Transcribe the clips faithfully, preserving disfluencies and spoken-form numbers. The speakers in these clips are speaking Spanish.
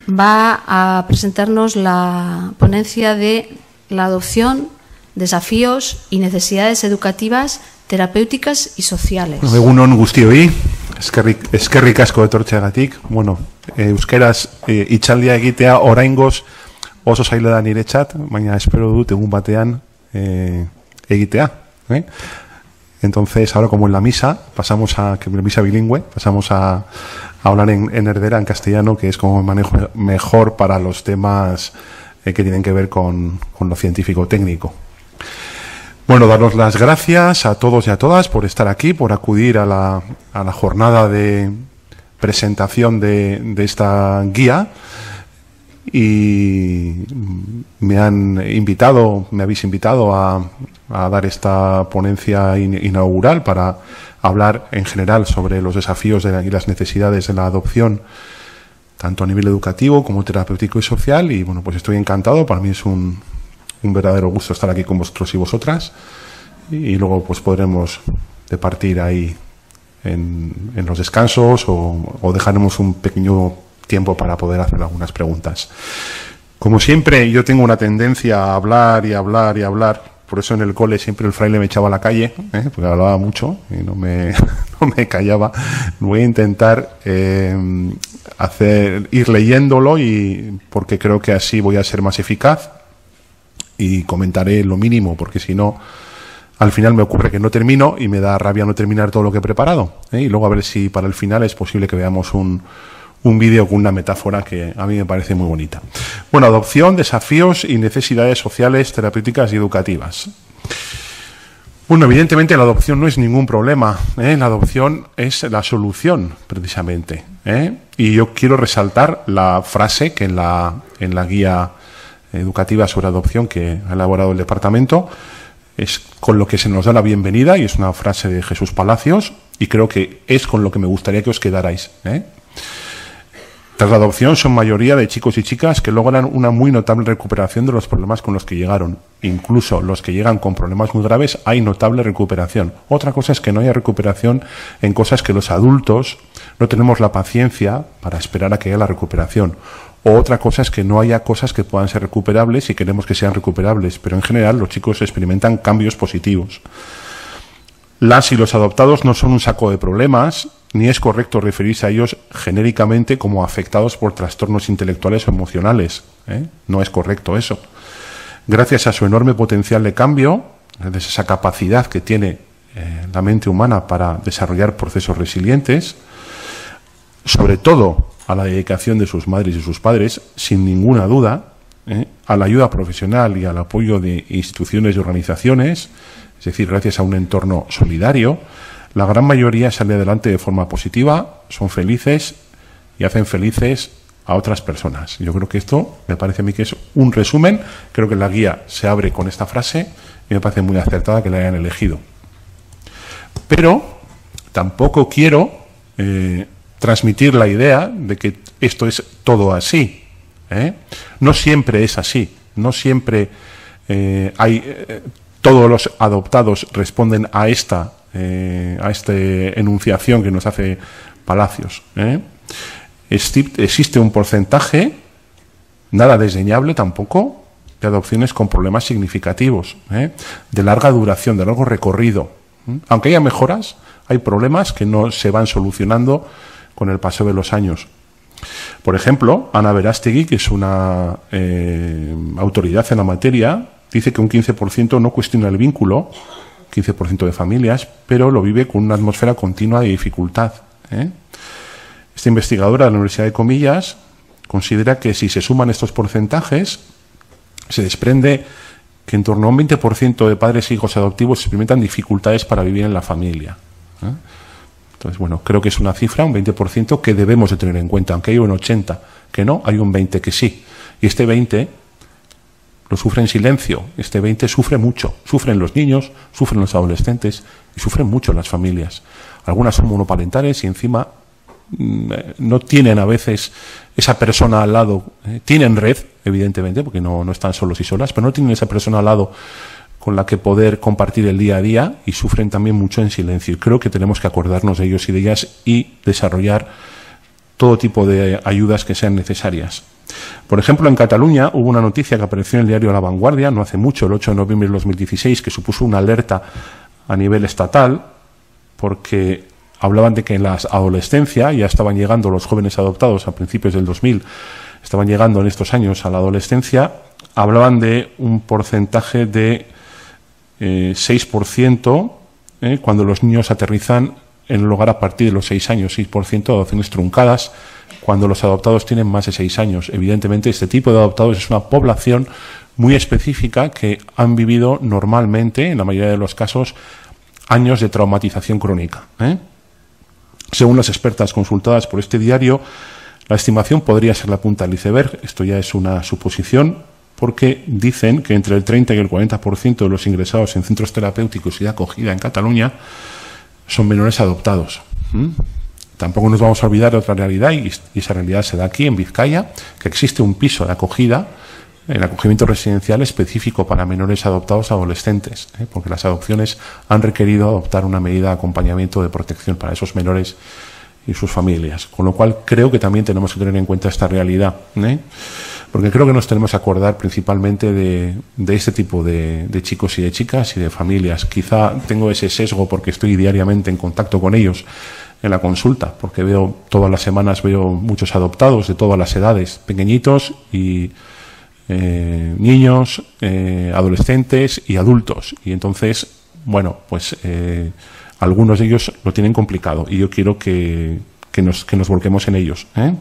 va a presentarnos la ponencia de la adopción, desafíos y necesidades educativas, terapéuticas y sociales. Egunon guztioi, eskerrik, eskerrik asko etortzeagatik. Bueno, euskeraz e, itxaldia egitea oraingoz oso zaila da niretzat, baina espero dut egun batean e, egitea. ¿eh? Entonces, ahora como en la misa, pasamos a, que la misa bilingüe, pasamos a, a hablar en, en Herdera, en castellano, que es como manejo mejor para los temas eh, que tienen que ver con, con lo científico-técnico. Bueno, daros las gracias a todos y a todas por estar aquí, por acudir a la, a la jornada de presentación de, de esta guía. Y me han invitado, me habéis invitado a, a dar esta ponencia in, inaugural para hablar en general sobre los desafíos de la, y las necesidades de la adopción, tanto a nivel educativo como terapéutico y social. Y bueno, pues estoy encantado, para mí es un, un verdadero gusto estar aquí con vosotros y vosotras. Y, y luego pues podremos departir ahí en, en los descansos o, o dejaremos un pequeño tiempo para poder hacer algunas preguntas. Como siempre, yo tengo una tendencia a hablar y hablar y hablar, por eso en el cole siempre el fraile me echaba a la calle, ¿eh? porque hablaba mucho y no me, no me callaba. Voy a intentar eh, hacer, ir leyéndolo, y porque creo que así voy a ser más eficaz y comentaré lo mínimo, porque si no, al final me ocurre que no termino y me da rabia no terminar todo lo que he preparado. ¿eh? Y luego a ver si para el final es posible que veamos un un vídeo con una metáfora que a mí me parece muy bonita. Bueno, adopción, desafíos y necesidades sociales, terapéuticas y educativas. Bueno, evidentemente la adopción no es ningún problema, ¿eh? La adopción es la solución, precisamente. ¿eh? Y yo quiero resaltar la frase que en la, en la guía educativa sobre adopción que ha elaborado el departamento es con lo que se nos da la bienvenida, y es una frase de Jesús Palacios, y creo que es con lo que me gustaría que os quedarais. ¿eh? Tras la adopción son mayoría de chicos y chicas que logran una muy notable recuperación de los problemas con los que llegaron. Incluso los que llegan con problemas muy graves hay notable recuperación. Otra cosa es que no haya recuperación en cosas que los adultos no tenemos la paciencia para esperar a que haya la recuperación. O otra cosa es que no haya cosas que puedan ser recuperables y queremos que sean recuperables. Pero en general los chicos experimentan cambios positivos. Las y los adoptados no son un saco de problemas, ni es correcto referirse a ellos genéricamente como afectados por trastornos intelectuales o emocionales. ¿eh? No es correcto eso. Gracias a su enorme potencial de cambio, gracias a esa capacidad que tiene eh, la mente humana para desarrollar procesos resilientes, sobre todo a la dedicación de sus madres y sus padres, sin ninguna duda, ¿eh? a la ayuda profesional y al apoyo de instituciones y organizaciones, es decir, gracias a un entorno solidario, la gran mayoría sale adelante de forma positiva, son felices y hacen felices a otras personas. Yo creo que esto me parece a mí que es un resumen. Creo que la guía se abre con esta frase y me parece muy acertada que la hayan elegido. Pero tampoco quiero eh, transmitir la idea de que esto es todo así. ¿eh? No siempre es así. No siempre eh, hay... Eh, todos los adoptados responden a esta eh, a esta enunciación que nos hace Palacios. ¿eh? Existe un porcentaje, nada desdeñable tampoco, de adopciones con problemas significativos, ¿eh? de larga duración, de largo recorrido. ¿eh? Aunque haya mejoras, hay problemas que no se van solucionando con el paso de los años. Por ejemplo, Ana Verástegui, que es una eh, autoridad en la materia, dice que un quince por ciento no cuestiona el vínculo, quince por ciento de familias, pero lo vive con una atmósfera continua de dificultad. ¿eh? Esta investigadora de la Universidad de Comillas considera que si se suman estos porcentajes, se desprende que en torno a un veinte por ciento de padres e hijos adoptivos experimentan dificultades para vivir en la familia. ¿eh? Entonces, bueno, creo que es una cifra, un veinte por ciento, que debemos de tener en cuenta. Aunque hay un ochenta que no, hay un veinte que sí. Y este veinte lo sufre en silencio. Este veinte sufre mucho. Sufren los niños, sufren los adolescentes y sufren mucho las familias. Algunas son monoparentales y encima mmm, no tienen a veces esa persona al lado. Eh, tienen red, evidentemente, porque no, no están solos y solas, pero no tienen esa persona al lado con la que poder compartir el día a día, y sufren también mucho en silencio. Y creo que tenemos que acordarnos de ellos y de ellas y desarrollar todo tipo de ayudas que sean necesarias. Por ejemplo, en Cataluña hubo una noticia que apareció en el diario La Vanguardia no hace mucho, el ocho de noviembre de dos mil dieciséis, que supuso una alerta a nivel estatal, porque hablaban de que en la adolescencia ya estaban llegando los jóvenes adoptados a principios del dos mil, estaban llegando en estos años a la adolescencia. Hablaban de un porcentaje de eh, seis por ciento eh, cuando los niños aterrizan en el hogar a partir de los seis años, seis por ciento de adopciones truncadas cuando los adoptados tienen más de seis años. Evidentemente, este tipo de adoptados es una población muy específica que han vivido normalmente, en la mayoría de los casos, años de traumatización crónica, ¿eh? Según las expertas consultadas por este diario, la estimación podría ser la punta del iceberg. Esto ya es una suposición, porque dicen que entre el treinta y el cuarenta por ciento de los ingresados en centros terapéuticos y de acogida en Cataluña son menores adoptados. ¿Mm? Tampoco nos vamos a olvidar de otra realidad, y esa realidad se da aquí, en Vizcaya, que existe un piso de acogida, el acogimiento residencial específico para menores adoptados adolescentes, ¿eh? porque las adopciones han requerido adoptar una medida de acompañamiento de protección para esos menores y sus familias. Con lo cual, creo que también tenemos que tener en cuenta esta realidad, ¿eh? porque creo que nos tenemos que acordar principalmente de, de este tipo de, de chicos y de chicas y de familias. Quizá tengo ese sesgo porque estoy diariamente en contacto con ellos en la consulta, porque veo todas las semanas veo muchos adoptados de todas las edades, pequeñitos y eh, niños, eh, adolescentes y adultos. Y entonces, bueno, pues eh, algunos de ellos lo tienen complicado y yo quiero que, que, nos, que nos volquemos en ellos, ¿eh?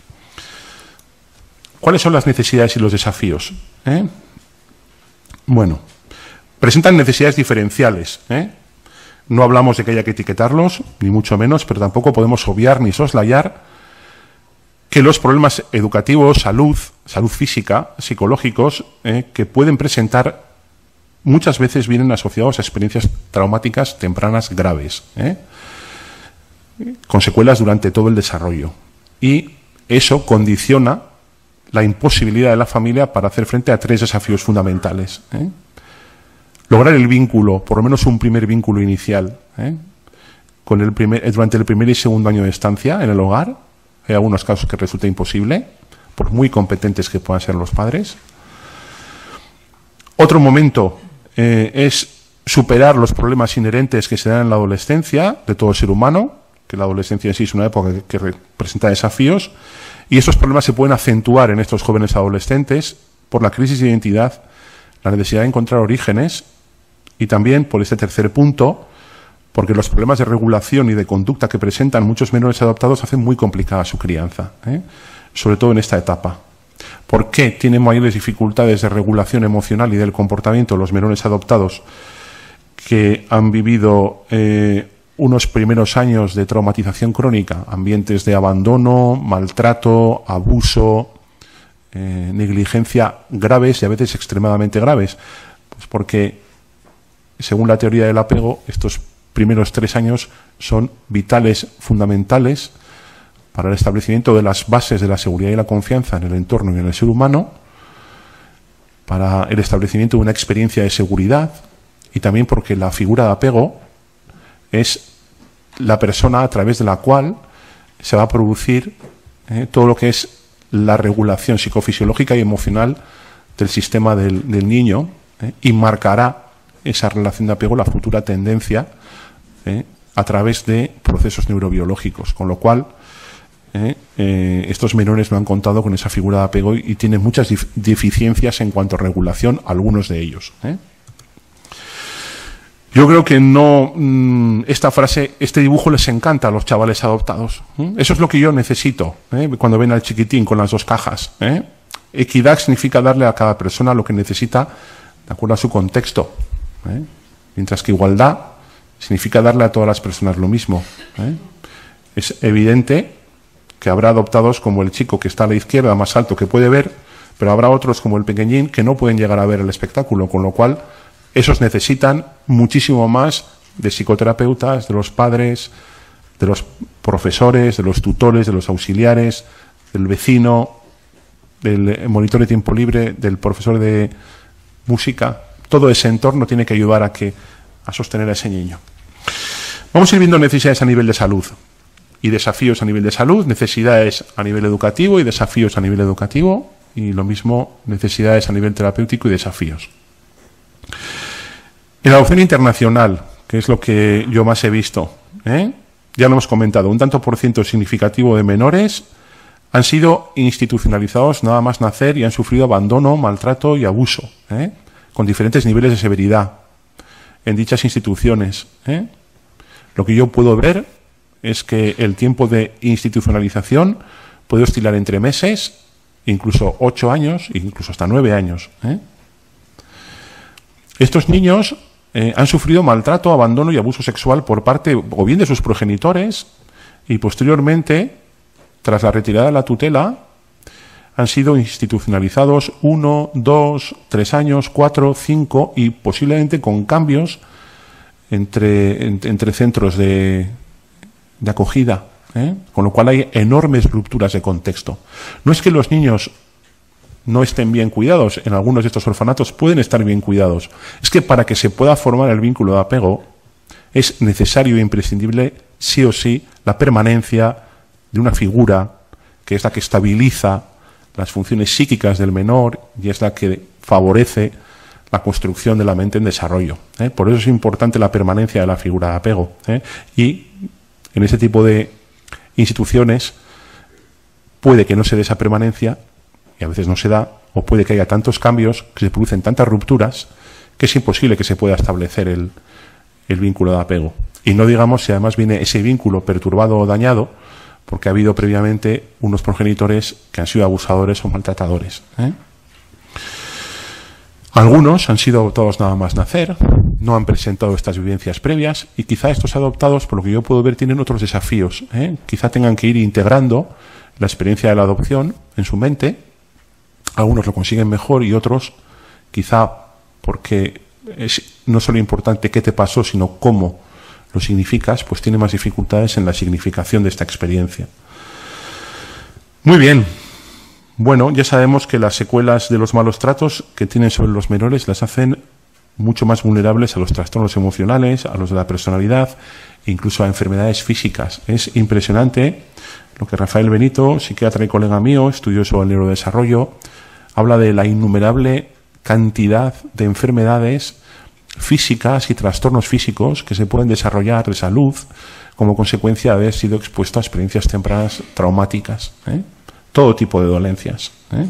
¿Cuáles son las necesidades y los desafíos? ¿Eh? Bueno, presentan necesidades diferenciales, ¿eh? No hablamos de que haya que etiquetarlos, ni mucho menos, pero tampoco podemos obviar ni soslayar que los problemas educativos, salud, salud física, psicológicos, eh, que pueden presentar, muchas veces vienen asociados a experiencias traumáticas tempranas graves, ¿eh? con secuelas durante todo el desarrollo. Y eso condiciona la imposibilidad de la familia para hacer frente a tres desafíos fundamentales, ¿eh? Lograr el vínculo, por lo menos un primer vínculo inicial, ¿eh? con el primer, durante el primer y segundo año de estancia en el hogar. Hay algunos casos que resulta imposible, por muy competentes que puedan ser los padres. Otro momento eh, es superar los problemas inherentes que se dan en la adolescencia de todo ser humano, que la adolescencia en sí es una época que, que presenta desafíos, y estos problemas se pueden acentuar en estos jóvenes adolescentes por la crisis de identidad, la necesidad de encontrar orígenes, y también por este tercer punto, porque los problemas de regulación y de conducta que presentan muchos menores adoptados hacen muy complicada su crianza, ¿eh? sobre todo en esta etapa. ¿Por qué tienen mayores dificultades de regulación emocional y del comportamiento los menores adoptados que han vivido eh, unos primeros años de traumatización crónica, ambientes de abandono, maltrato, abuso, eh, negligencia graves y a veces extremadamente graves? Pues porque, según la teoría del apego, estos primeros tres años son vitales, fundamentales para el establecimiento de las bases de la seguridad y la confianza en el entorno y en el ser humano, para el establecimiento de una experiencia de seguridad, y también porque la figura de apego es la persona a través de la cual se va a producir eh, todo lo que es la regulación psicofisiológica y emocional del sistema del, del niño, eh, y marcará esa relación de apego la futura tendencia eh, a través de procesos neurobiológicos, con lo cual eh, eh, estos menores no han contado con esa figura de apego y, y tienen muchas deficiencias en cuanto a regulación, algunos de ellos. ¿eh? Yo creo que no, mmm, esta frase, este dibujo les encanta a los chavales adoptados. ¿eh? Eso es lo que yo necesito, ¿eh? cuando ven al chiquitín con las dos cajas. ¿eh? Equidad significa darle a cada persona lo que necesita de acuerdo a su contexto, ¿eh? mientras que igualdad significa darle a todas las personas lo mismo. ¿eh? Es evidente que habrá adoptados como el chico que está a la izquierda, más alto, que puede ver, pero habrá otros como el pequeñín que no pueden llegar a ver el espectáculo, con lo cual esos necesitan muchísimo más de psicoterapeutas, de los padres, de los profesores, de los tutores, de los auxiliares, del vecino, del monitor de tiempo libre, del profesor de música. Todo ese entorno tiene que ayudar a, que, a sostener a ese niño. Vamos a ir viendo necesidades a nivel de salud. y desafíos a nivel de salud, necesidades a nivel educativo y desafíos a nivel educativo, y lo mismo necesidades a nivel terapéutico y desafíos. En la adopción internacional, que es lo que yo más he visto, ¿eh? ya lo hemos comentado, un tanto por ciento significativo de menores han sido institucionalizados nada más nacer y han sufrido abandono, maltrato y abuso, ¿eh? con diferentes niveles de severidad en dichas instituciones. ¿eh? Lo que yo puedo ver es que el tiempo de institucionalización puede oscilar entre meses, incluso ocho años, incluso hasta nueve años. ¿eh? Estos niños eh, han sufrido maltrato, abandono y abuso sexual por parte o bien de sus progenitores y posteriormente, tras la retirada de la tutela, han sido institucionalizados uno, dos, tres años, cuatro, cinco y posiblemente con cambios entre, en, entre centros de, de acogida, ¿eh? con lo cual hay enormes rupturas de contexto. No es que los niños no estén bien cuidados, en algunos de estos orfanatos pueden estar bien cuidados, es que para que se pueda formar el vínculo de apego es necesario e imprescindible, sí o sí, la permanencia de una figura que es la que estabiliza las funciones psíquicas del menor y es la que favorece la construcción de la mente en desarrollo. ¿eh? Por eso es importante la permanencia de la figura de apego. ¿eh? Y en ese tipo de instituciones puede que no se dé esa permanencia, y a veces no se da, o puede que haya tantos cambios, que se producen tantas rupturas, que es imposible que se pueda establecer el, el vínculo de apego. Y no digamos si además viene ese vínculo perturbado o dañado, porque ha habido previamente unos progenitores que han sido abusadores o maltratadores. ¿eh? Algunos han sido adoptados nada más nacer, no han presentado estas vivencias previas y quizá estos adoptados, por lo que yo puedo ver, tienen otros desafíos. ¿eh? Quizá tengan que ir integrando la experiencia de la adopción en su mente. Algunos lo consiguen mejor y otros, quizá porque es no solo importante qué te pasó, sino cómo lo significas, pues tiene más dificultades en la significación de esta experiencia. Muy bien. Bueno, ya sabemos que las secuelas de los malos tratos que tienen sobre los menores las hacen mucho más vulnerables a los trastornos emocionales, a los de la personalidad, e incluso a enfermedades físicas. Es impresionante lo que Rafael Benito, psiquiatra y colega mío, estudioso del neurodesarrollo, habla de la innumerable cantidad de enfermedades físicas y trastornos físicos que se pueden desarrollar de salud como consecuencia de haber sido expuesto a experiencias tempranas traumáticas. ¿eh? Todo tipo de dolencias. ¿eh?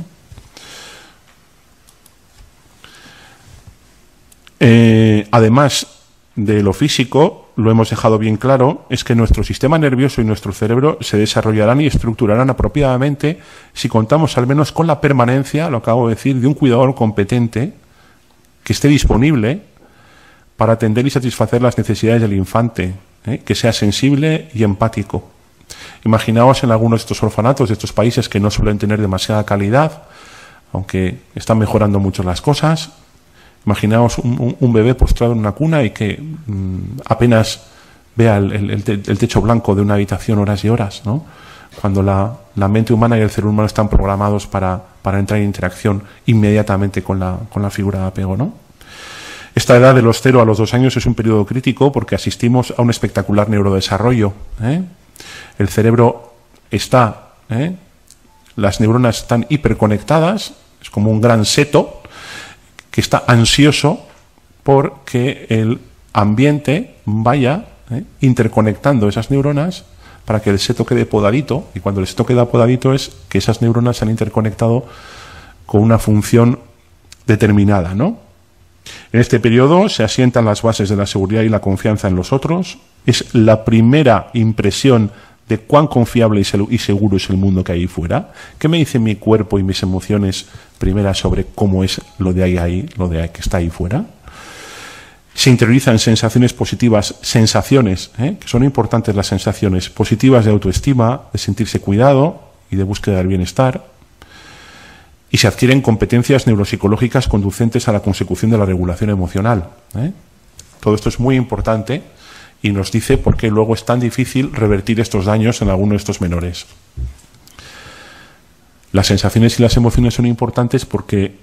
Eh, además de lo físico, lo hemos dejado bien claro, es que nuestro sistema nervioso y nuestro cerebro se desarrollarán y estructurarán apropiadamente si contamos al menos con la permanencia, lo acabo de decir, de un cuidador competente que esté disponible para atender y satisfacer las necesidades del infante, ¿eh? que sea sensible y empático. Imaginaos en algunos de estos orfanatos de estos países que no suelen tener demasiada calidad, aunque están mejorando mucho las cosas. Imaginaos un, un, un bebé postrado en una cuna y que mmm, apenas vea el, el, el, el techo blanco de una habitación horas y horas, ¿no? Cuando la, la mente humana y el cerebro humano están programados para, para entrar en interacción inmediatamente con la, con la figura de apego, ¿no? Esta edad de los cero a los dos años es un periodo crítico porque asistimos a un espectacular neurodesarrollo. ¿eh? El cerebro está, ¿eh? las neuronas están hiperconectadas, es como un gran seto que está ansioso por que el ambiente vaya ¿eh? interconectando esas neuronas para que el seto quede podadito, y cuando el seto queda podadito es que esas neuronas se han interconectado con una función determinada, ¿no? En este periodo se asientan las bases de la seguridad y la confianza en los otros. Es la primera impresión de cuán confiable y seguro es el mundo que hay ahí fuera. ¿Qué me dice mi cuerpo y mis emociones primeras sobre cómo es lo de ahí, ahí lo de ahí, que está ahí fuera? Se interiorizan sensaciones positivas, sensaciones, ¿eh? que son importantes las sensaciones positivas de autoestima, de sentirse cuidado y de búsqueda del bienestar. Y se adquieren competencias neuropsicológicas conducentes a la consecución de la regulación emocional. ¿eh? Todo esto es muy importante y nos dice por qué luego es tan difícil revertir estos daños en alguno de estos menores. Las sensaciones y las emociones son importantes porque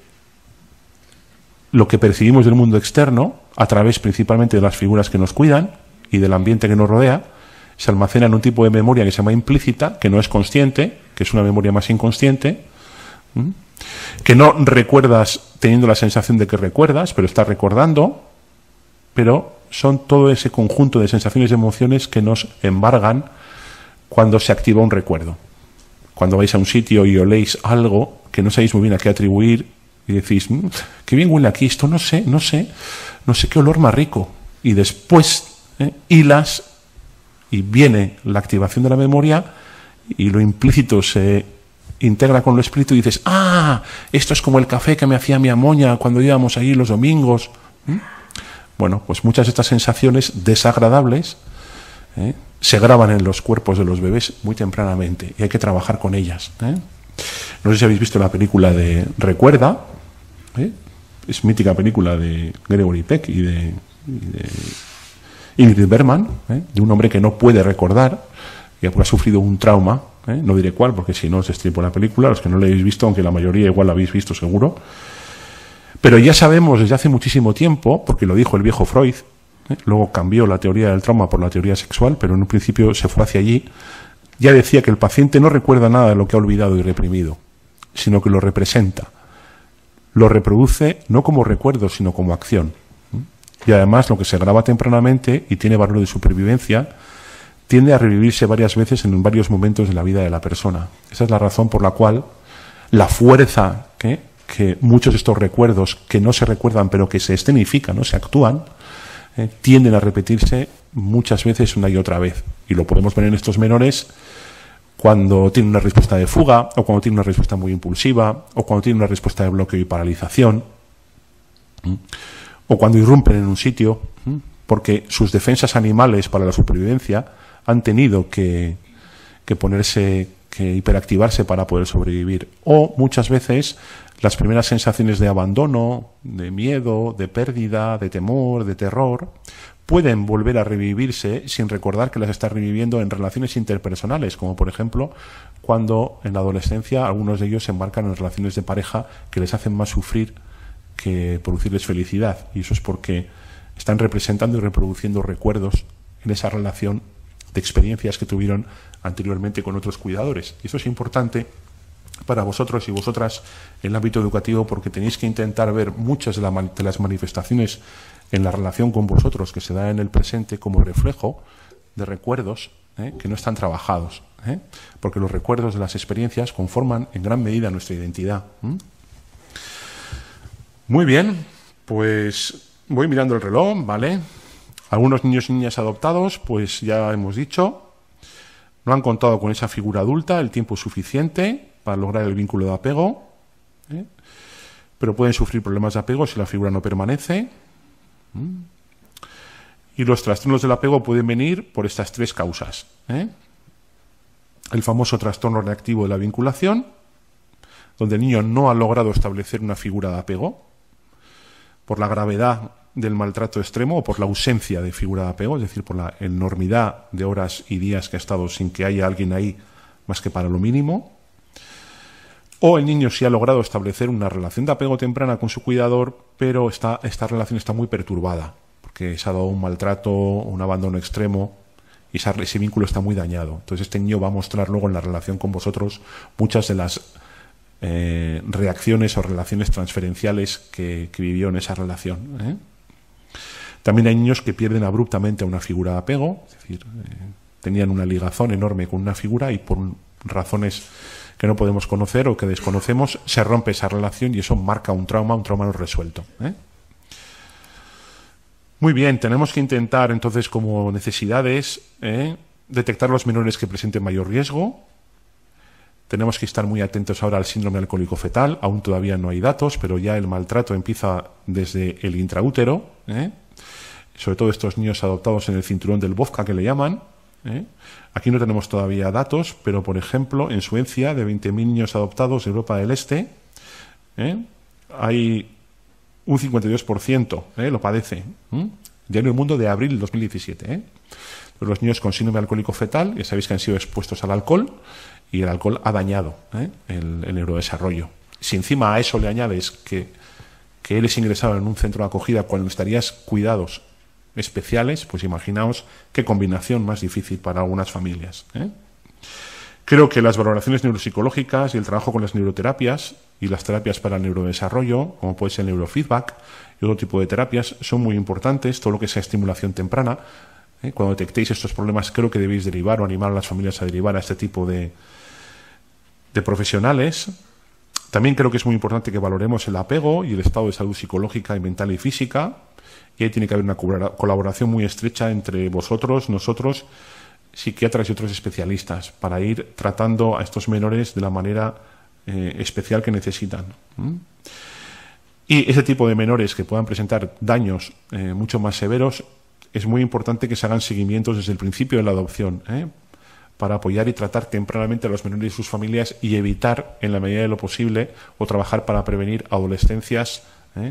lo que percibimos del mundo externo, a través principalmente de las figuras que nos cuidan y del ambiente que nos rodea, se almacena en un tipo de memoria que se llama implícita, que no es consciente, que es una memoria más inconsciente, ¿m? que no recuerdas teniendo la sensación de que recuerdas, pero estás recordando, pero son todo ese conjunto de sensaciones y emociones que nos embargan cuando se activa un recuerdo. Cuando vais a un sitio y oléis algo que no sabéis muy bien a qué atribuir y decís, mmm, qué bien huele aquí, esto no sé, no sé, no sé qué olor más rico. Y después eh, hilas y viene la activación de la memoria y lo implícito se integra con lo explícito y dices, ah, esto es como el café que me hacía mi amoña cuando íbamos ahí los domingos. ¿Mm? Bueno, pues muchas de estas sensaciones desagradables ¿eh? se graban en los cuerpos de los bebés muy tempranamente y hay que trabajar con ellas. ¿eh? No sé si habéis visto la película de Recuerda, ¿eh? es mítica película de Gregory Peck y de, y de Ingrid Bergman, ¿eh? de un hombre que no puede recordar y ha sufrido un trauma, ¿eh? no diré cuál porque si no os estripo la película, los que no la habéis visto, aunque la mayoría igual la habéis visto seguro. Pero ya sabemos desde hace muchísimo tiempo, porque lo dijo el viejo Freud, ¿eh? luego cambió la teoría del trauma por la teoría sexual, pero en un principio se fue hacia allí, ya decía que el paciente no recuerda nada de lo que ha olvidado y reprimido, sino que lo representa. Lo reproduce no como recuerdo, sino como acción. Y además lo que se graba tempranamente y tiene valor de supervivencia, tiende a revivirse varias veces en varios momentos de la vida de la persona. Esa es la razón por la cual la fuerza que... que muchos de estos recuerdos que no se recuerdan pero que se escenifican, ¿no? se actúan, eh, tienden a repetirse muchas veces una y otra vez. Y lo podemos ver en estos menores cuando tienen una respuesta de fuga, o cuando tienen una respuesta muy impulsiva, o cuando tienen una respuesta de bloqueo y paralización, ¿Mm? o cuando irrumpen en un sitio, ¿Mm? porque sus defensas animales para la supervivencia han tenido que, que ponerse, que hiperactivarse para poder sobrevivir. O muchas veces las primeras sensaciones de abandono, de miedo, de pérdida, de temor, de terror, pueden volver a revivirse sin recordar que las está reviviendo en relaciones interpersonales, como por ejemplo cuando en la adolescencia algunos de ellos se embarcan en relaciones de pareja que les hacen más sufrir que producirles felicidad. Y eso es porque están representando y reproduciendo recuerdos en esa relación de experiencias que tuvieron anteriormente con otros cuidadores. Y eso es importante para vosotros y vosotras en el ámbito educativo, porque tenéis que intentar ver muchas de, la, de las manifestaciones en la relación con vosotros que se da en el presente como reflejo de recuerdos ¿eh? que no están trabajados, ¿eh? porque los recuerdos de las experiencias conforman en gran medida nuestra identidad. ¿Mm? Muy bien, pues voy mirando el reloj, ¿vale? Algunos niños y niñas adoptados, pues ya hemos dicho, no han contado con esa figura adulta el tiempo suficiente para lograr el vínculo de apego, ¿eh? pero pueden sufrir problemas de apego si la figura no permanece. ¿Mm? Y los trastornos del apego pueden venir por estas tres causas. ¿eh? El famoso trastorno reactivo de la vinculación, donde el niño no ha logrado establecer una figura de apego, por la gravedad del maltrato extremo o por la ausencia de figura de apego, es decir, por la enormidad de horas y días que ha estado sin que haya alguien ahí más que para lo mínimo. O el niño sí ha logrado establecer una relación de apego temprana con su cuidador, pero está, esta relación está muy perturbada, porque se ha dado un maltrato, un abandono extremo, y esa, ese vínculo está muy dañado. Entonces este niño va a mostrar luego en la relación con vosotros muchas de las eh, reacciones o relaciones transferenciales que, que vivió en esa relación. ¿eh? También hay niños que pierden abruptamente a una figura de apego, es decir, eh, tenían una ligazón enorme con una figura y por razones que no podemos conocer o que desconocemos, se rompe esa relación y eso marca un trauma, un trauma no resuelto. ¿eh? Muy bien, tenemos que intentar entonces como necesidades ¿eh? detectar los menores que presenten mayor riesgo. Tenemos que estar muy atentos ahora al síndrome alcohólico fetal, aún todavía no hay datos, pero ya el maltrato empieza desde el intraútero, ¿eh? sobre todo estos niños adoptados en el cinturón del vodka que le llaman. ¿Eh? Aquí no tenemos todavía datos, pero por ejemplo en Suecia, de veinte mil niños adoptados de Europa del Este, ¿eh? hay un cincuenta y dos por ciento ¿eh? lo padece. ¿eh? Diario El Mundo de abril del dos mil diecisiete. ¿eh? Los niños con síndrome alcohólico fetal, ya sabéis que han sido expuestos al alcohol y el alcohol ha dañado ¿eh? el, el neurodesarrollo. Si encima a eso le añades que, que él es ingresado en un centro de acogida cuando estarías cuidados especiales, pues imaginaos qué combinación más difícil para algunas familias, ¿eh? Creo que las valoraciones neuropsicológicas y el trabajo con las neuroterapias y las terapias para el neurodesarrollo, como puede ser el neurofeedback y otro tipo de terapias, son muy importantes, todo lo que sea estimulación temprana. ¿eh? Cuando detectéis estos problemas, creo que debéis derivar o animar a las familias a derivar a este tipo de, de profesionales. También creo que es muy importante que valoremos el apego y el estado de salud psicológica y mental y física. Y ahí tiene que haber una colaboración muy estrecha entre vosotros, nosotros, psiquiatras y otros especialistas, para ir tratando a estos menores de la manera eh, especial que necesitan. ¿Mm? Y ese tipo de menores que puedan presentar daños eh, mucho más severos, es muy importante que se hagan seguimientos desde el principio de la adopción, ¿eh? para apoyar y tratar tempranamente a los menores y sus familias y evitar, en la medida de lo posible, o trabajar para prevenir adolescencias ¿eh?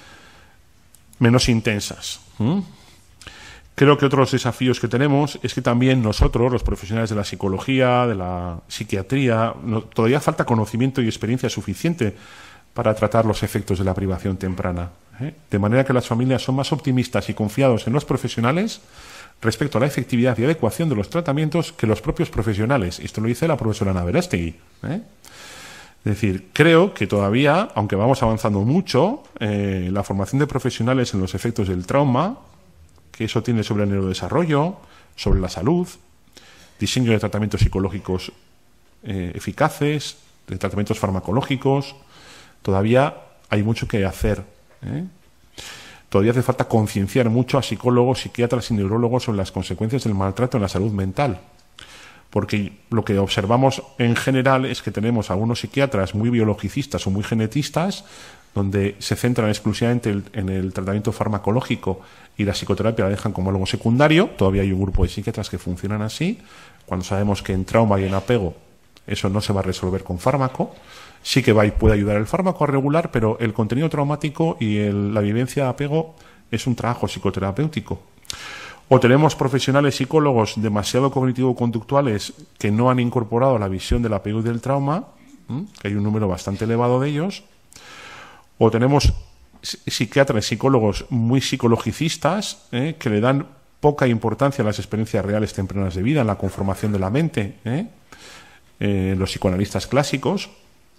menos intensas. ¿Mm? Creo que otros desafíos que tenemos es que también nosotros, los profesionales de la psicología, de la psiquiatría, no, todavía falta conocimiento y experiencia suficiente para tratar los efectos de la privación temprana. ¿eh? De manera que las familias son más optimistas y confiados en los profesionales respecto a la efectividad y adecuación de los tratamientos que los propios profesionales. Esto lo dice la profesora Ana Verástegui. ¿eh? Es decir, creo que todavía, aunque vamos avanzando mucho, eh, la formación de profesionales en los efectos del trauma, que eso tiene sobre el neurodesarrollo, sobre la salud, diseño de tratamientos psicológicos eh, eficaces, de tratamientos farmacológicos, todavía hay mucho que hacer. ¿eh? Todavía hace falta concienciar mucho a psicólogos, psiquiatras y neurólogos sobre las consecuencias del maltrato en la salud mental. Porque lo que observamos en general es que tenemos algunos psiquiatras muy biologicistas o muy genetistas, donde se centran exclusivamente en el tratamiento farmacológico y la psicoterapia la dejan como algo secundario. Todavía hay un grupo de psiquiatras que funcionan así, cuando sabemos que en trauma y en apego eso no se va a resolver con fármaco. Sí que va y puede ayudar el fármaco a regular, pero el contenido traumático y el, la vivencia de apego es un trabajo psicoterapéutico. O tenemos profesionales psicólogos demasiado cognitivo-conductuales que no han incorporado la visión del apego y del trauma, ¿eh? que hay un número bastante elevado de ellos. O tenemos psiquiatras, psicólogos muy psicologicistas ¿eh? que le dan poca importancia a las experiencias reales tempranas de vida, en la conformación de la mente, ¿eh? Eh, los psicoanalistas clásicos.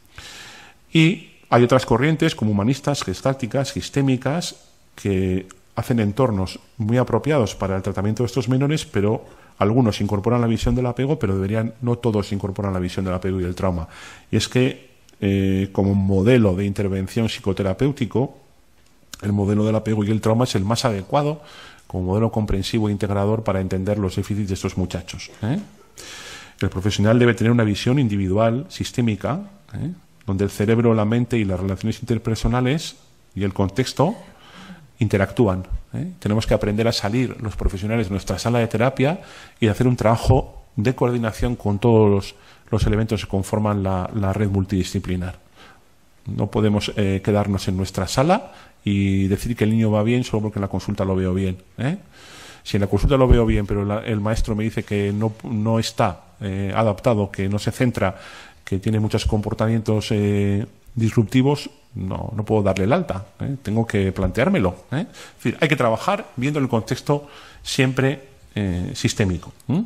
Y hay otras corrientes como humanistas, gestálticas, sistémicas, que hacen entornos muy apropiados para el tratamiento de estos menores, pero algunos incorporan la visión del apego, pero deberían, no todos incorporan la visión del apego y del trauma. Y es que Eh, como modelo de intervención psicoterapéutico, el modelo del apego y el trauma es el más adecuado como modelo comprensivo e integrador para entender los déficits de estos muchachos. ¿eh? El profesional debe tener una visión individual, sistémica, ¿eh? donde el cerebro, la mente y las relaciones interpersonales y el contexto interactúan. ¿eh? Tenemos que aprender a salir los profesionales de nuestra sala de terapia y hacer un trabajo de coordinación con todos los los elementos que conforman la, la red multidisciplinar. No podemos eh, quedarnos en nuestra sala y decir que el niño va bien solo porque en la consulta lo veo bien. ¿eh? Si en la consulta lo veo bien, pero la, el maestro me dice que no, no está eh, adaptado, que no se centra, que tiene muchos comportamientos eh, disruptivos, no, no puedo darle el alta. ¿eh? Tengo que planteármelo. ¿eh? Es decir, hay que trabajar viendo el contexto siempre eh, sistémico. ¿eh?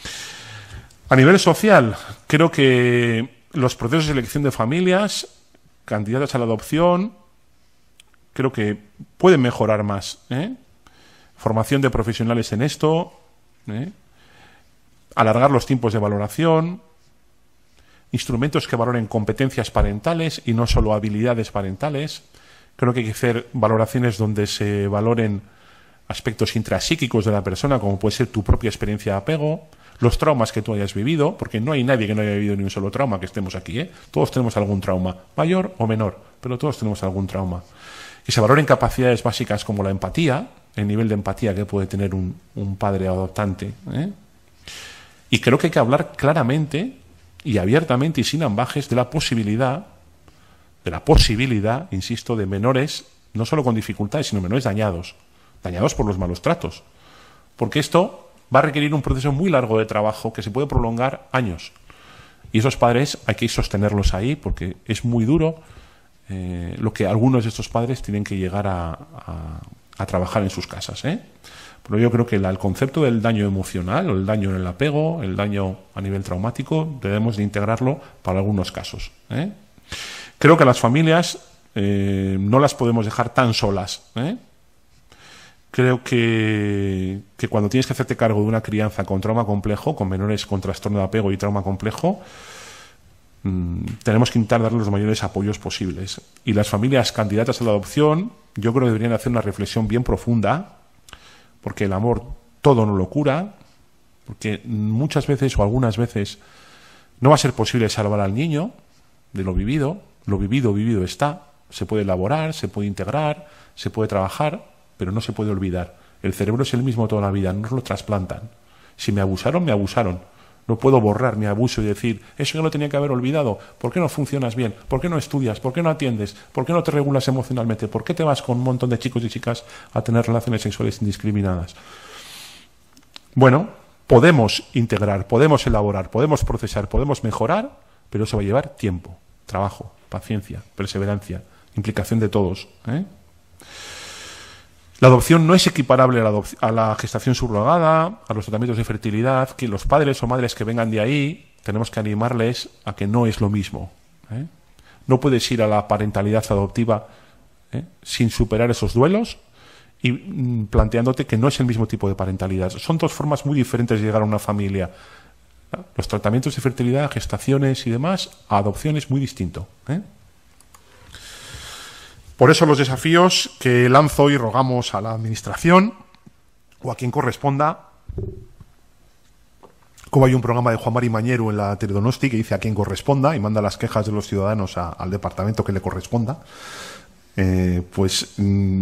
A nivel social, creo que los procesos de selección de familias, candidatas a la adopción, creo que pueden mejorar más. ¿eh? Formación de profesionales en esto, ¿eh? alargar los tiempos de valoración, instrumentos que valoren competencias parentales y no solo habilidades parentales. Creo que hay que hacer valoraciones donde se valoren aspectos intrapsíquicos de la persona, como puede ser tu propia experiencia de apego, los traumas que tú hayas vivido, porque no hay nadie que no haya vivido ni un solo trauma que estemos aquí, ¿eh? Todos tenemos algún trauma, mayor o menor, pero todos tenemos algún trauma. Que se valoren capacidades básicas como la empatía, el nivel de empatía que puede tener un, un padre adoptante, ¿eh? Y creo que hay que hablar claramente y abiertamente y sin ambajes de la posibilidad, de la posibilidad, insisto, de menores, no solo con dificultades, sino menores dañados, dañados por los malos tratos. Porque esto va a requerir un proceso muy largo de trabajo que se puede prolongar años. Y esos padres hay que sostenerlos ahí porque es muy duro eh, lo que algunos de estos padres tienen que llegar a, a, a trabajar en sus casas, ¿eh? Pero yo creo que la, el concepto del daño emocional, o el daño en el apego, el daño a nivel traumático, debemos de integrarlo para algunos casos, ¿eh? Creo que las familias eh, no las podemos dejar tan solas, ¿eh? Creo que, que cuando tienes que hacerte cargo de una crianza con trauma complejo, con menores con trastorno de apego y trauma complejo, mmm, tenemos que intentar darles los mayores apoyos posibles. Y las familias candidatas a la adopción, yo creo que deberían hacer una reflexión bien profunda, porque el amor todo no lo cura, porque muchas veces o algunas veces no va a ser posible salvar al niño de lo vivido. Lo vivido, vivido está. Se puede elaborar, se puede integrar, se puede trabajar, pero no se puede olvidar. El cerebro es el mismo toda la vida, no nos lo trasplantan. Si me abusaron, me abusaron. No puedo borrar mi abuso y decir, eso yo lo tenía que haber olvidado. ¿Por qué no funcionas bien? ¿Por qué no estudias? ¿Por qué no atiendes? ¿Por qué no te regulas emocionalmente? ¿Por qué te vas con un montón de chicos y chicas a tener relaciones sexuales indiscriminadas? Bueno, podemos integrar, podemos elaborar, podemos procesar, podemos mejorar, pero eso va a llevar tiempo, trabajo, paciencia, perseverancia, implicación de todos, ¿eh? La adopción no es equiparable a la, a la gestación subrogada, a los tratamientos de fertilidad, que los padres o madres que vengan de ahí tenemos que animarles a que no es lo mismo, ¿eh? No puedes ir a la parentalidad adoptiva, ¿eh?, sin superar esos duelos y mm, planteándote que no es el mismo tipo de parentalidad. Son dos formas muy diferentes de llegar a una familia. Los tratamientos de fertilidad, gestaciones y demás, a adopción es muy distinto, ¿eh? Por eso los desafíos que lanzo y rogamos a la Administración o a quien corresponda, como hay un programa de Juan Mari Mañero en la Teledonosti que dice a quien corresponda y manda las quejas de los ciudadanos a, al departamento que le corresponda, eh, pues mm,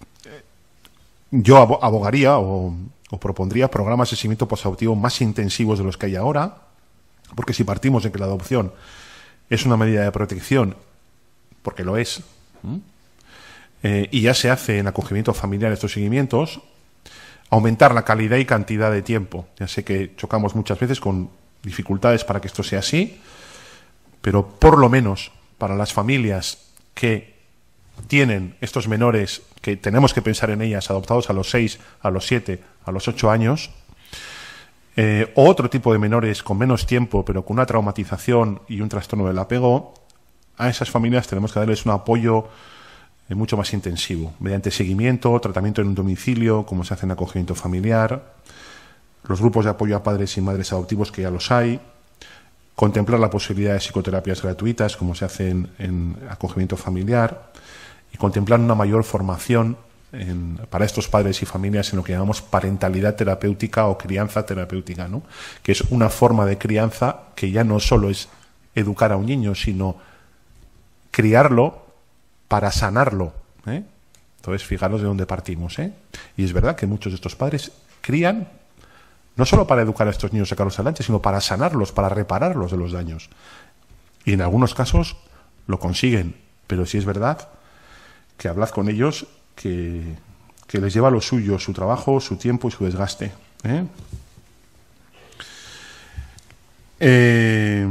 yo abogaría o, o propondría programas de seguimiento posadoptivo más intensivos de los que hay ahora, porque si partimos de que la adopción es una medida de protección, porque lo es, ¿m? Eh, y ya se hace en acogimiento familiar estos seguimientos, aumentar la calidad y cantidad de tiempo. Ya sé que chocamos muchas veces con dificultades para que esto sea así, pero por lo menos para las familias que tienen estos menores, que tenemos que pensar en ellas, adoptados a los seis, a los siete, a los ocho años, eh, o otro tipo de menores con menos tiempo, pero con una traumatización y un trastorno del apego, a esas familias tenemos que darles un apoyo mucho más intensivo, mediante seguimiento, tratamiento en un domicilio, como se hace en acogimiento familiar, los grupos de apoyo a padres y madres adoptivos, que ya los hay, contemplar la posibilidad de psicoterapias gratuitas, como se hace en, en acogimiento familiar, y contemplar una mayor formación en, para estos padres y familias en lo que llamamos parentalidad terapéutica o crianza terapéutica, ¿no?, que es una forma de crianza que ya no solo es educar a un niño, sino criarlo para sanarlo, ¿eh? Entonces, fijaros de dónde partimos, ¿eh? Y es verdad que muchos de estos padres crían no solo para educar a estos niños y sacarlos adelante, sino para sanarlos, para repararlos de los daños. Y en algunos casos lo consiguen, pero sí es verdad que hablad con ellos que, que les lleva lo suyo, su trabajo, su tiempo y su desgaste, ¿eh? Eh,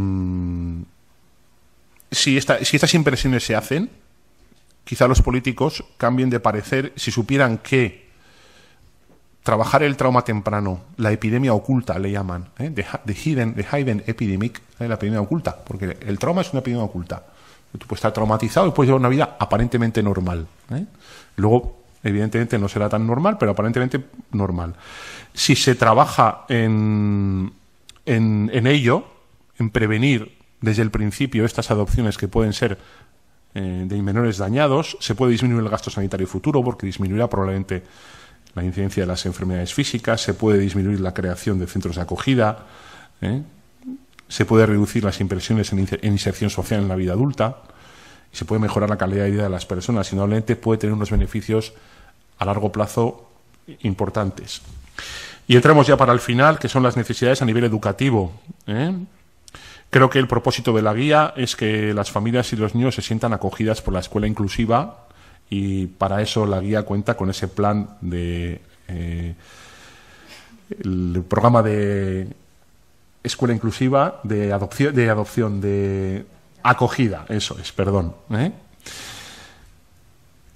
si, esta, si estas impresiones se hacen, quizá los políticos cambien de parecer si supieran que trabajar el trauma temprano, la epidemia oculta le llaman, ¿eh? the, the, hidden, the hidden epidemic, ¿eh? La epidemia oculta, porque el trauma es una epidemia oculta. Tú puedes estar traumatizado y puedes llevar una vida aparentemente normal, ¿eh? Luego, evidentemente, no será tan normal, pero aparentemente normal. Si se trabaja en, en, en ello, en prevenir desde el principio estas adopciones que pueden ser eh, de menores dañados, se puede disminuir el gasto sanitario futuro porque disminuirá probablemente la incidencia de las enfermedades físicas, se puede disminuir la creación de centros de acogida, ¿eh? Se puede reducir las inversiones en, en inserción social en la vida adulta, y se puede mejorar la calidad de vida de las personas, y probablemente puede tener unos beneficios a largo plazo importantes. Y entramos ya para el final, que son las necesidades a nivel educativo, ¿eh? Creo que el propósito de la guía es que las familias y los niños se sientan acogidas por la escuela inclusiva, y para eso la guía cuenta con ese plan de eh, el programa de escuela inclusiva, de adopción, de adopción, de acogida, eso es, perdón, ¿eh?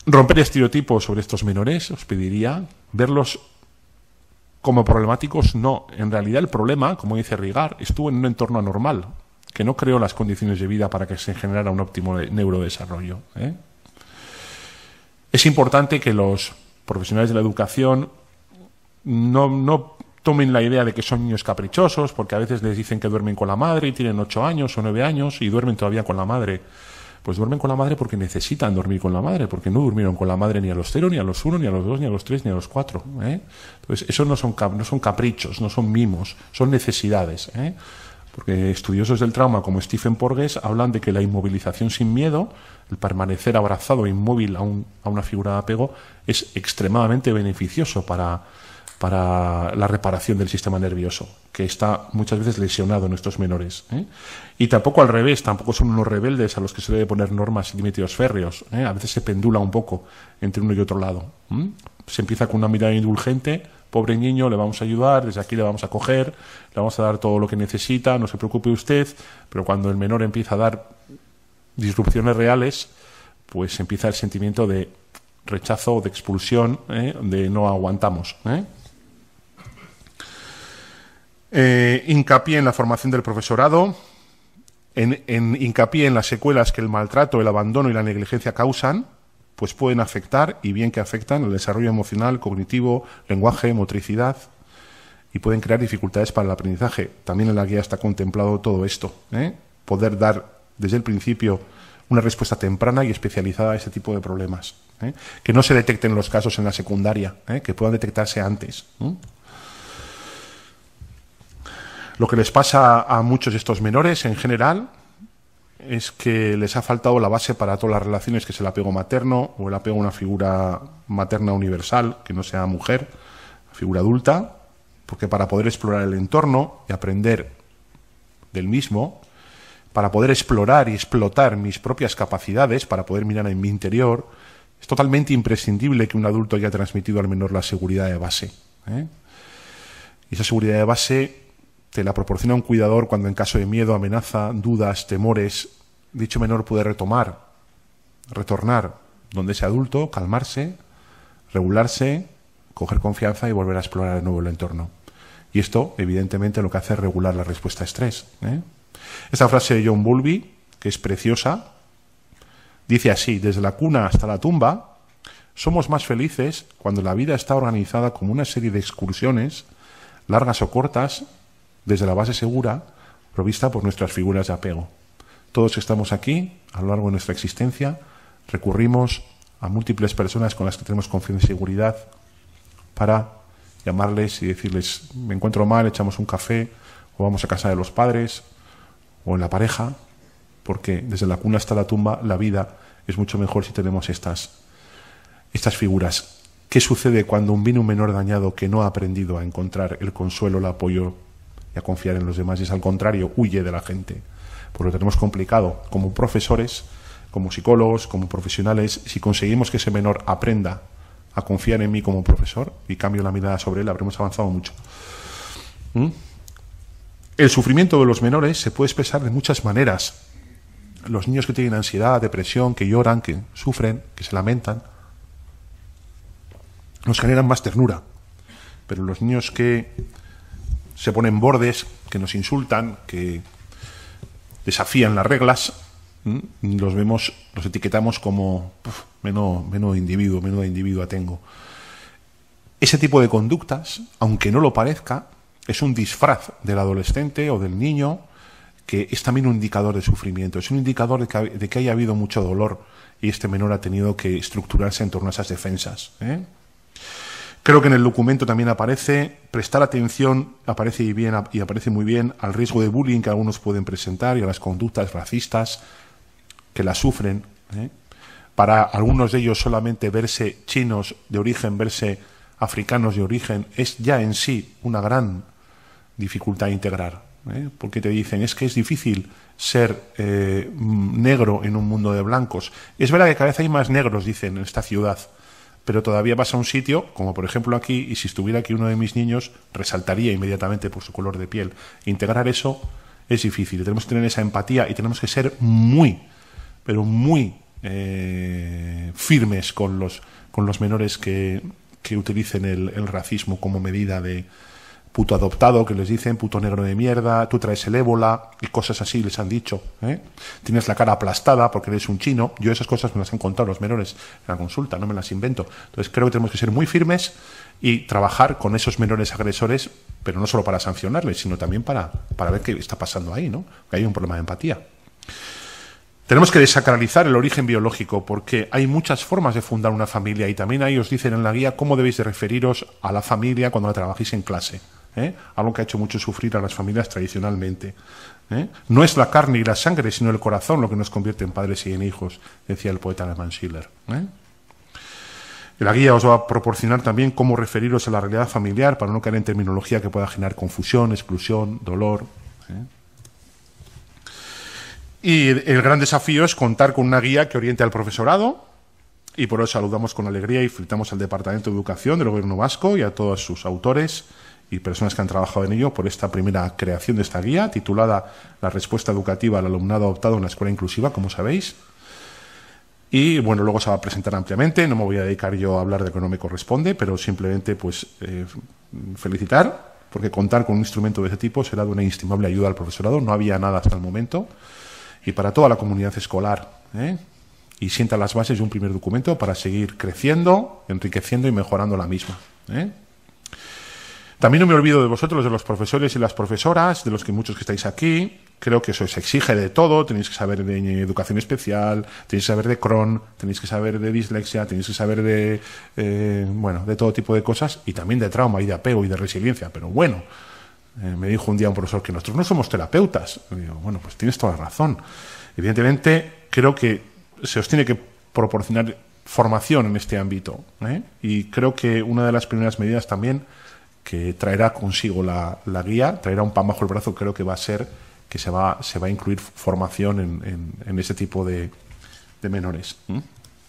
romper estereotipos sobre estos menores, os pediría verlos como problemáticos. No, en realidad el problema, como dice Rigar, estuvo en un entorno anormal, que no creó las condiciones de vida para que se generara un óptimo neurodesarrollo, ¿eh? Es importante que los profesionales de la educación no, no tomen la idea de que son niños caprichosos, porque a veces les dicen que duermen con la madre y tienen ocho años o nueve años y duermen todavía con la madre. Pues duermen con la madre porque necesitan dormir con la madre, porque no durmieron con la madre ni a los cero, ni a los uno, ni a los dos, ni a los tres, ni a los cuatro, ¿eh? Entonces, eso no son, no son caprichos, no son mimos, son necesidades, ¿eh? Porque estudiosos del trauma como Stephen Porges hablan de que la inmovilización sin miedo, el permanecer abrazado e inmóvil a, un, a una figura de apego, es extremadamente beneficioso para, para la reparación del sistema nervioso, que está muchas veces lesionado en nuestros menores, ¿eh? Y tampoco al revés, tampoco son unos rebeldes a los que se debe poner normas y límites férreos, ¿eh? A veces se pendula un poco entre uno y otro lado, ¿eh? Se empieza con una mirada indulgente, pobre niño, le vamos a ayudar, desde aquí le vamos a coger, le vamos a dar todo lo que necesita, no se preocupe usted, pero cuando el menor empieza a dar disrupciones reales, pues empieza el sentimiento de rechazo o de expulsión, ¿eh? De no aguantamos, ¿eh? Eh, hincapié en la formación del profesorado, en, en hincapié en las secuelas que el maltrato, el abandono y la negligencia causan, pues pueden afectar, y bien que afectan, el desarrollo emocional, cognitivo, lenguaje, motricidad, y pueden crear dificultades para el aprendizaje. También en la guía está contemplado todo esto, ¿eh? Poder dar desde el principio una respuesta temprana y especializada a este tipo de problemas, ¿eh? Que no se detecten los casos en la secundaria, ¿eh? Que puedan detectarse antes, ¿eh? Lo que les pasa a muchos de estos menores en general es que les ha faltado la base para todas las relaciones, que es el apego materno o el apego a una figura materna universal, que no sea mujer, figura adulta, porque para poder explorar el entorno y aprender del mismo, para poder explorar y explotar mis propias capacidades, para poder mirar en mi interior, es totalmente imprescindible que un adulto haya transmitido al menor la seguridad de base, ¿eh? Y esa seguridad de base te la proporciona un cuidador cuando en caso de miedo, amenaza, dudas, temores, dicho menor puede retomar, retornar donde ese adulto, calmarse, regularse, coger confianza y volver a explorar de nuevo el entorno. Y esto, evidentemente, lo que hace es regular la respuesta a estrés, ¿eh? Esta frase de John Bowlby, que es preciosa, dice así: desde la cuna hasta la tumba, somos más felices cuando la vida está organizada como una serie de excursiones, largas o cortas, desde la base segura, provista por nuestras figuras de apego. Todos que estamos aquí, a lo largo de nuestra existencia, recurrimos a múltiples personas con las que tenemos confianza y seguridad para llamarles y decirles: me encuentro mal, echamos un café, o vamos a casa de los padres, o en la pareja, porque desde la cuna hasta la tumba la vida es mucho mejor si tenemos estas, estas figuras. ¿Qué sucede cuando viene un menor dañado que no ha aprendido a encontrar el consuelo, el apoyo y a confiar en los demás? Y es al contrario, huye de la gente. Pues lo tenemos complicado. Como profesores, como psicólogos, como profesionales, si conseguimos que ese menor aprenda a confiar en mí como profesor y cambio la mirada sobre él, habremos avanzado mucho. ¿Mm? El sufrimiento de los menores se puede expresar de muchas maneras. Los niños que tienen ansiedad, depresión, que lloran, que sufren, que se lamentan, nos generan más ternura. Pero los niños que se ponen bordes, que nos insultan, que desafían las reglas, ¿m? los vemos, los etiquetamos como uf, menudo, menudo individuo, menudo individuo tengo. Ese tipo de conductas, aunque no lo parezca, es un disfraz del adolescente o del niño, que es también un indicador de sufrimiento, es un indicador de que, de que haya habido mucho dolor y este menor ha tenido que estructurarse en torno a esas defensas, ¿eh? Creo que en el documento también aparece prestar atención, aparece y, bien, y aparece muy bien al riesgo de bullying que algunos pueden presentar y a las conductas racistas que las sufren, ¿eh? Para algunos de ellos solamente verse chinos de origen, verse africanos de origen, es ya en sí una gran dificultad a integrar, ¿eh? Porque te dicen, es que es difícil ser eh, negro en un mundo de blancos. Es verdad que cada vez hay más negros, dicen, en esta ciudad, pero todavía vas a un sitio, como por ejemplo aquí, y si estuviera aquí uno de mis niños, resaltaría inmediatamente por su color de piel. Integrar eso es difícil, tenemos que tener esa empatía y tenemos que ser muy, pero muy eh, firmes con los, con los menores que, que utilicen el, el racismo como medida de puto adoptado, que les dicen, puto negro de mierda, tú traes el ébola y cosas así les han dicho, ¿eh? Tienes la cara aplastada porque eres un chino. Yo esas cosas me las han contado los menores en la consulta, no me las invento. Entonces creo que tenemos que ser muy firmes y trabajar con esos menores agresores, pero no solo para sancionarles, sino también para, para ver qué está pasando ahí, ¿no? Que hay un problema de empatía. Tenemos que desacralizar el origen biológico, porque hay muchas formas de fundar una familia y también ahí os dicen en la guía cómo debéis de referiros a la familia cuando la trabajéis en clase. ¿Eh? Algo que ha hecho mucho sufrir a las familias tradicionalmente. ¿Eh? No es la carne y la sangre, sino el corazón lo que nos convierte en padres y en hijos, decía el poeta alemán Schiller. ¿Eh? La guía os va a proporcionar también cómo referiros a la realidad familiar para no caer en terminología que pueda generar confusión, exclusión, dolor. ¿Eh? Y el gran desafío es contar con una guía que oriente al profesorado, y por eso saludamos con alegría y felicitamos al Departamento de Educación del Gobierno Vasco y a todos sus autores y personas que han trabajado en ello por esta primera creación de esta guía, titulada La respuesta educativa al alumnado adoptado en la escuela inclusiva, como sabéis. Y bueno, luego se va a presentar ampliamente, no me voy a dedicar yo a hablar de lo que no me corresponde, pero simplemente pues eh, felicitar, porque contar con un instrumento de ese tipo será de una inestimable ayuda al profesorado. No había nada hasta el momento, y para toda la comunidad escolar, ¿eh? Y sienta las bases de un primer documento para seguir creciendo, enriqueciendo y mejorando la misma, ¿eh? También no me olvido de vosotros, de los profesores y las profesoras, de los que muchos que estáis aquí. Creo que eso se exige de todo. Tenéis que saber de educación especial, tenéis que saber de Crohn, tenéis que saber de dislexia, tenéis que saber de, eh, bueno, de todo tipo de cosas, y también de trauma y de apego y de resiliencia. Pero bueno, eh, me dijo un día un profesor que nosotros no somos terapeutas. Y digo, bueno, pues tienes toda la razón. Evidentemente, creo que se os tiene que proporcionar formación en este ámbito, ¿eh? Y creo que una de las primeras medidas también que traerá consigo la, la guía, traerá un pan bajo el brazo, creo que va a ser que se va, se va a incluir formación en, en, en ese tipo de, de menores. ¿Mm?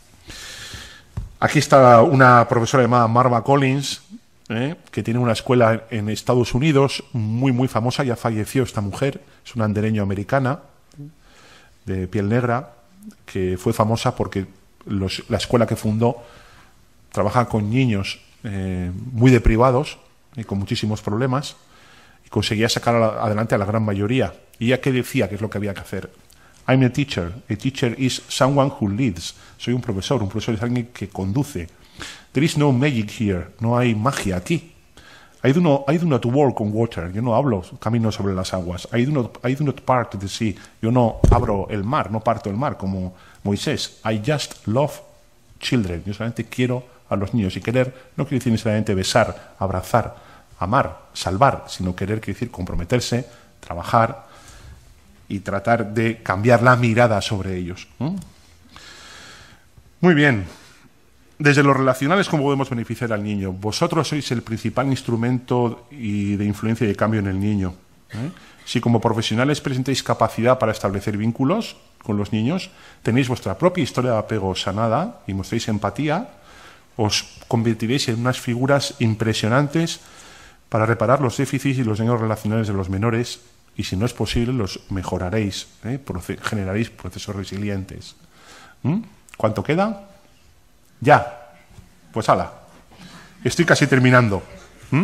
Aquí está una profesora llamada Marva Collins, ¿eh? que tiene una escuela en Estados Unidos muy, muy famosa. Ya falleció esta mujer, es una andereño americana de piel negra, que fue famosa porque los, la escuela que fundó trabaja con niños eh, muy deprivados y con muchísimos problemas, y conseguía sacar adelante a la gran mayoría. ¿Y ella qué decía? ¿Qué es lo que había que hacer? I'm a teacher. A teacher is someone who leads. Soy un profesor. Un profesor es alguien que conduce. There is no magic here. No hay magia aquí. I do not, I do not walk on water. Yo no hablo camino sobre las aguas. I do not, I do not part the sea. Yo no abro el mar, no parto el mar como Moisés. I just love children. Yo solamente quiero a los niños. Y querer no quiere decir necesariamente besar, abrazar, amar, salvar, sino querer quiere decir comprometerse, trabajar y tratar de cambiar la mirada sobre ellos. ¿Mm? Muy bien. Desde los relacionales, ¿cómo podemos beneficiar al niño? Vosotros sois el principal instrumento y de influencia y de cambio en el niño, ¿eh? Si como profesionales presentáis capacidad para establecer vínculos con los niños, tenéis vuestra propia historia de apego sanada y mostréis empatía, os convertiréis en unas figuras impresionantes para reparar los déficits y los daños relacionales de los menores, y si no es posible, los mejoraréis, ¿eh? Proce- generaréis procesos resilientes. ¿Mm? ¿Cuánto queda? Ya. Pues ala. Estoy casi terminando. ¿Mm?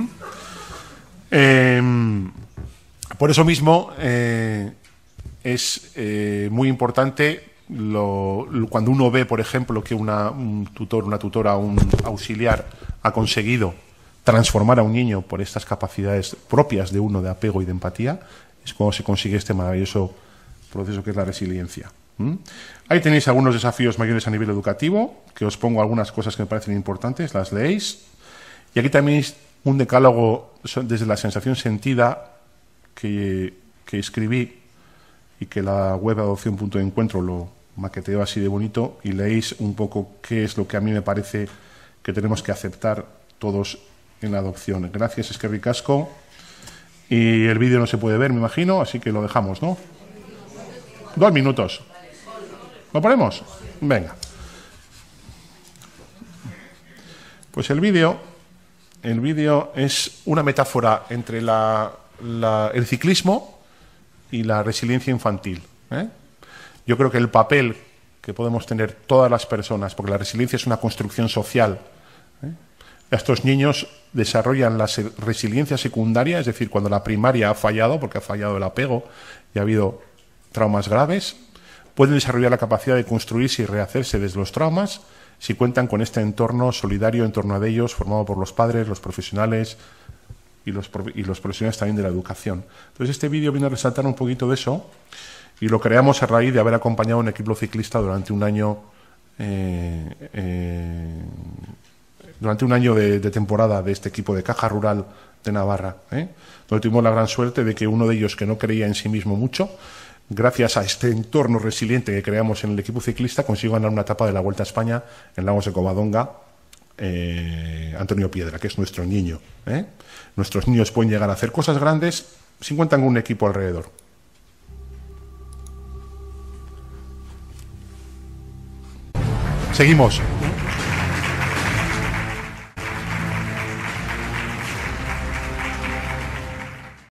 Eh, por eso mismo eh, es eh, muy importante lo, lo, cuando uno ve, por ejemplo, que una, un tutor, una tutora, un auxiliar ha conseguido transformar a un niño por estas capacidades propias de uno de apego y de empatía, es cuando se consigue este maravilloso proceso que es la resiliencia. ¿Mm? Ahí tenéis algunos desafíos mayores a nivel educativo, que os pongo algunas cosas que me parecen importantes, las leéis. Y aquí también un decálogo desde la sensación sentida que, que escribí y que la web adopción punto de encuentro lo maqueteó así de bonito, y leéis un poco qué es lo que a mí me parece que tenemos que aceptar todos en la adopción. Gracias, Esquerri Casco. Y el vídeo no se puede ver, me imagino, así que lo dejamos, ¿no? Dos minutos. ¿Lo ponemos? Venga. Pues el vídeo, el vídeo es una metáfora entre la, la, el ciclismo y la resiliencia infantil, ¿eh? Yo creo que el papel que podemos tener todas las personas, porque la resiliencia es una construcción social. ¿eh? Estos niños desarrollan la resiliencia secundaria, es decir, cuando la primaria ha fallado, porque ha fallado el apego y ha habido traumas graves, pueden desarrollar la capacidad de construirse y rehacerse desde los traumas si cuentan con este entorno solidario en torno a ellos, formado por los padres, los profesionales y los, y los profesionales también de la educación. Entonces, este vídeo viene a resaltar un poquito de eso, y lo creamos a raíz de haber acompañado a un equipo ciclista durante un año eh, eh, durante un año de, de temporada de este equipo de Caja Rural de Navarra, ¿eh? donde tuvimos la gran suerte de que uno de ellos, que no creía en sí mismo mucho, gracias a este entorno resiliente que creamos en el equipo ciclista, consiguió ganar una etapa de la Vuelta a España en Lagos de Covadonga, eh, Antonio Piedra, que es nuestro niño. ¿eh? Nuestros niños pueden llegar a hacer cosas grandes si cuentan con un equipo alrededor. Seguimos.